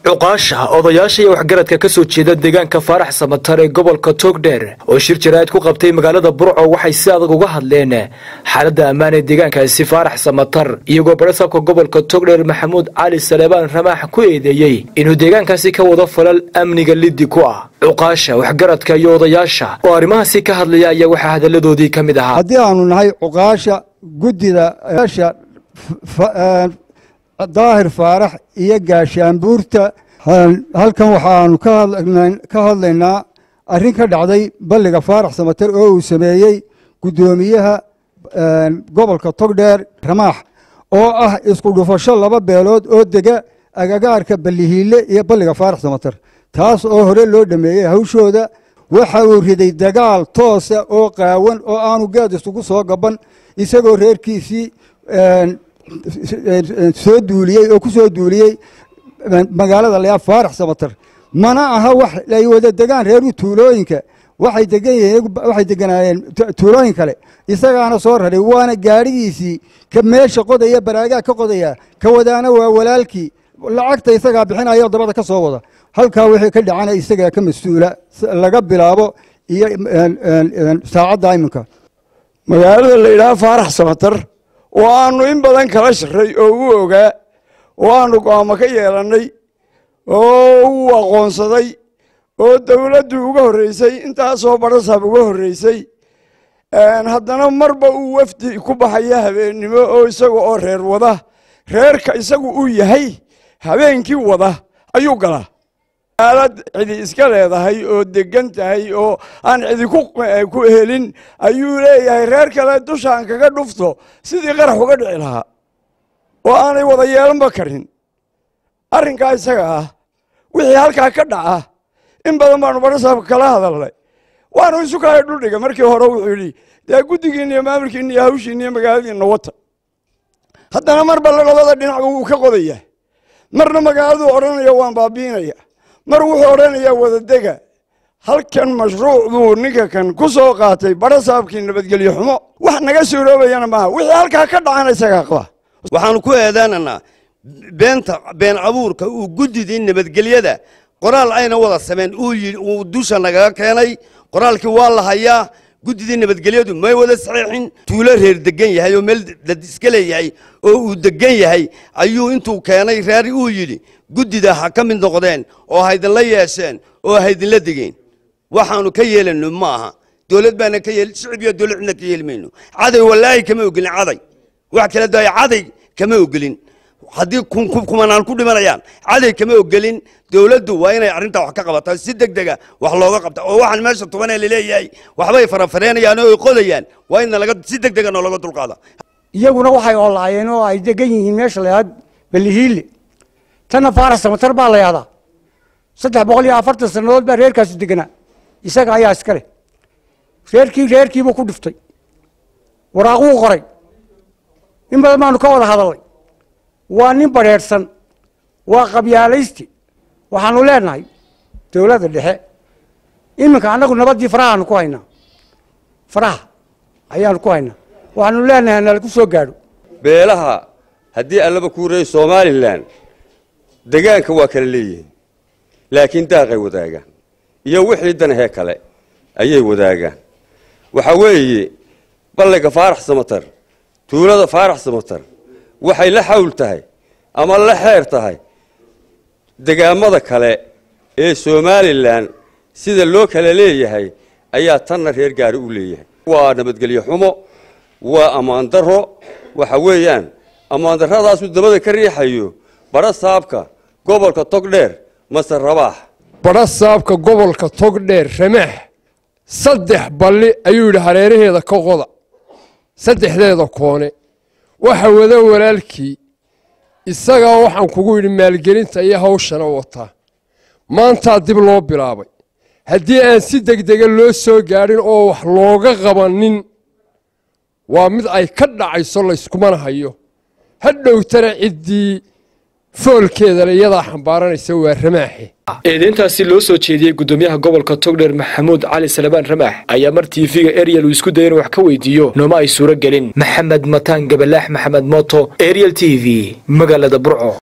عقاشة odayaasha waxgaradka ka soo jeeda deegaanka Faarax Samatar ee gobolka Togdheer oo shir jiraad ku qabtay magaalada Burco waxay si adag uga hadleen xaaladda ammaan ee deegaankaasi Faarax Samatar iyagoo barasabka gobolka Togdheer Maxamuud Cali Salebaan Ramaax ku eedeeyay inuu deegaankaasi ka wado falal amniga liddi ku ah عقاشة waxgaradka iyo odayaasha oo arrimahaasi ka hadlaya ayaa waxa hadaladoodii kamid ahaa haddii aanu nahay عقاشة gudida daahir faarax iyo gaashaanbuurta halkan waxaanu ka hadlaynaa arrin ka dhacday balliga Faarax Samatar oo uu sameeyay gudoomiyaha gobolka Togdheer Ramaax oo ah isku dhufasho laba beelood oo dega agagaarka Ballihiile iyo balliga Faarax Samatar taas oo hore loo dhameeyay hawshooda waxa uu riday dagaal toos ah oo qaawan oo aanu gaad isugu soo gaban isagoo reerkiisii soo duuliyay oo ku soo duuliyay magaalada la Faarax Samatar mana aha wax ay wada degaan reer tuulooyinka waxay deganayeen tuulooyin kale isagaana soo raray waana gaarigiisii ka meesha qodaya baraaga ka qodaya ka wadaana waa walaalkii lacagta isaga bixinayo dabada ka soo wada halka wixii ka dhacana isaga ka mas'uula laga bilaabo iyo saacada iminka magaalada la ilaa Faarax Samatar waanu in badan kala shaqay oo uu ogaa waanu go'aamo ka yeelanay oo uu aqoonsaday oo dawladdu uga horeysay intaas oo barasab uga horeysay haddana marba uu wafdi ku baxaya habeenimo oo isaga oo reer wada reerka isagu uu yahay habeenkii wada ayuu galaa aalad cidi iska leedahay oo degan tahay oo aan cidi ku helin ayuu leeyahay reer kale dushaan kaga dhufto sidii qarax uga dhici lahaa oo aanay wada yeelanba karin arrinkaa isaga ah wixii halkaa ka dhaca in badan baanu barasabka kala hadalnay waanu isu kala dhuldhiga markii hore wuxuu yidhi dee guddigiinna iyo maamulkiinna iyo hawshiinna iyo magaaladiinna wata haddana marba labada dhinac wuu ka qodaya marna magaaladu odhanaya waan baabiinaya mar wuxuu odhanayaa wadadega halkan mashruucduu ninka kan ku soo qaatay barasabkii nabadgelyo xumo wax naga suuroobayana maaha wixii halkaa ka dhacana isagaa qaba waxaanu ku eedaananaa been abuurka uu guddidii nabadgelyada qoraal ayna wada sameyn uu dusha nagaga keenay qoraalkii waa la hayaa guddidii nabadgelyadu may wada saxiixin tuulo reer degan yahay oo meel dad iska leeyahay oo uu degan yahay ayuu intuu keenay reer uu yidhi guddida ha ka mid noqdeen oo haydinla yeesheen oo haydinla degeen waxaanu ka yeelanno maaha dawlad baana ka yeel shicib iyo dawladna ka yeelmayno caday wallaahi kama ogolin caday wax kala daay caday kama ogolin haddii kumanaan ku dhimanayaan caday kama ogolin dawladdu waa inay arrinta wax ka qabataa si degdega wax looga qabta oo waxaan meesha tubanay leeyahay waxbay farafareenayaan oo qodayaan waa in laga si degdega looga dulqaada iyaguna waxay oolaayeen oo ay degan yihiin meesha la yiraahdo Ballihiile tan Faarax Samatar baa la yiraahdaa 340 sanadood baa reerkaasi deganaa isaga ayaa iska leh reerkii buu ku dhiftay waraaqo qoray in badan maanu ka wada hadalay waa nin bareersan waa qabyaalaysti waxaanu leenahay dawladda dhexe iminka anagu nabadii faraha ku haynaa faraha ayaan ku haynaa waxaanu leenahay inaan ku soo gaadho beelaha haddii allaba ku reey Soomaaliland deegaanka waa kala leeyihiin laakiin daaqay wadaagaan iyo wixii danahe kale ayay wadaagaan waxa weeye balliga Faarax Samatar tuulada Faarax Samatar waxay la xawl tahay ama la xeer tahay deegaamada kale ee Soomaaliland sida loo kala leeyahay ayaa tan reer gaar u leeyahay waa nabadgelyo xumo waa amaan darro waxa weeyaan amaan darradaas uu dabada ka riixayo barasabka gobolka Togdheer Masar Rabaax barasabka gobolka Togdheer Ramaax saddex balli ayuu hareeraheeda ka qoda saddexdeeda koone waxa wada walaalkii isaga waxaan kugu yiri maalgelinta iyo hawshana wata maanta dib loo bilaabay haddii aan si degdeg loo soo gaarin oo wax looga qabanin waa mid ay ka dhacayso la isku manahayo hadhowtana cidii foolkeeda iyada xambaaranaysa waa Ramaaxi eedeyntaasi loo soo jeediyay gudoomiyaha gobolka Togdheer Maxamuud Cali Salebaan Ramaax ayaa mar TV-ga Ariel isku dayay wax ka weydiiyo nooma ay suura galin Maxamed Mataan Gabalaax Maxamed Mooto Ariel TV magaalada Burco.